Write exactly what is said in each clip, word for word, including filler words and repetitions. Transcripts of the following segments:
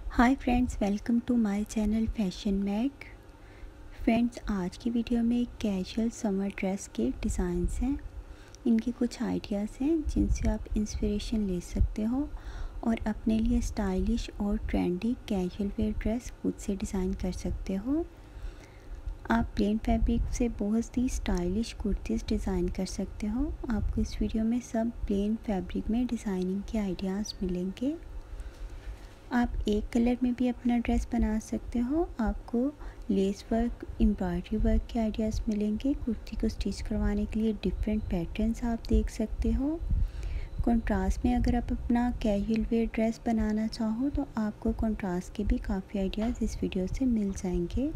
Hi friends, welcome to my channel fashion mag. Friends, आज की video में casual summer dress के designs हैं। इनके कुछ आइडियाज़ हैं जिनसे आप इंस्पिरेशन ले सकते हो और अपने लिए स्टाइलिश और ट्रेंडी कैजुअल वेयर ड्रेस खुद से डिज़ाइन कर सकते हो। आप प्लेन फैब्रिक से बहुत ही स्टाइलिश कुर्तीज़ डिज़ाइन कर सकते हो। आपको इस वीडियो में सब प्लेन फैब्रिक में डिज़ाइनिंग के आइडियाज़ मिलेंगे। आप एक कलर में भी अपना ड्रेस बना सकते हो। आपको लेस वर्क, एम्ब्रॉयडरी वर्क के आइडियाज़ मिलेंगे। कुर्ती को स्टिच करवाने के लिए डिफरेंट पैटर्न्स आप देख सकते हो। कंट्रास्ट में अगर आप अपना कैजुअल वेयर ड्रेस बनाना चाहो तो आपको कंट्रास्ट के भी काफ़ी आइडियाज़ इस वीडियो से मिल जाएंगे।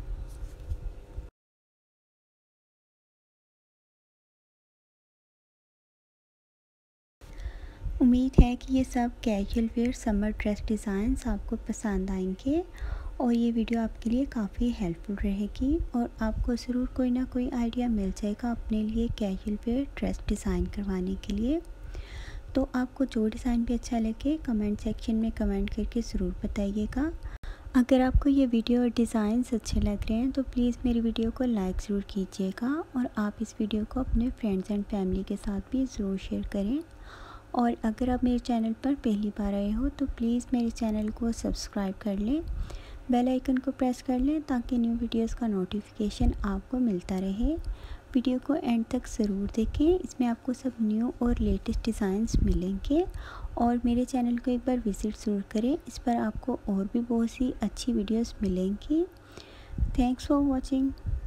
उम्मीद है कि ये सब casual wear summer dress designs आपको पसंद आएंगे और ये वीडियो आपके लिए काफ़ी हेल्पफुल रहेगी और आपको ज़रूर कोई ना कोई आइडिया मिल जाएगा अपने लिए कैजुअल वेयर ड्रेस डिज़ाइन करवाने के लिए। तो आपको जो डिज़ाइन भी अच्छा लगे कमेंट सेक्शन में कमेंट करके ज़रूर बताइएगा। अगर आपको ये वीडियो और डिज़ाइंस अच्छे लग रहे हैं तो प्लीज़ मेरी वीडियो को लाइक ज़रूर कीजिएगा और आप इस वीडियो को अपने फ्रेंड्स एंड फैमिली के साथ भी ज़रूर शेयर करें। और अगर आप मेरे चैनल पर पहली बार आए हो तो प्लीज़ मेरे चैनल को सब्सक्राइब कर लें, बेल आइकन को प्रेस कर लें ताकि न्यू वीडियोस का नोटिफिकेशन आपको मिलता रहे। वीडियो को एंड तक ज़रूर देखें, इसमें आपको सब न्यू और लेटेस्ट डिज़ाइंस मिलेंगे। और मेरे चैनल को एक बार विज़िट ज़रूर करें, इस पर आपको और भी बहुत सी अच्छी वीडियोस मिलेंगी। Thanks for watching.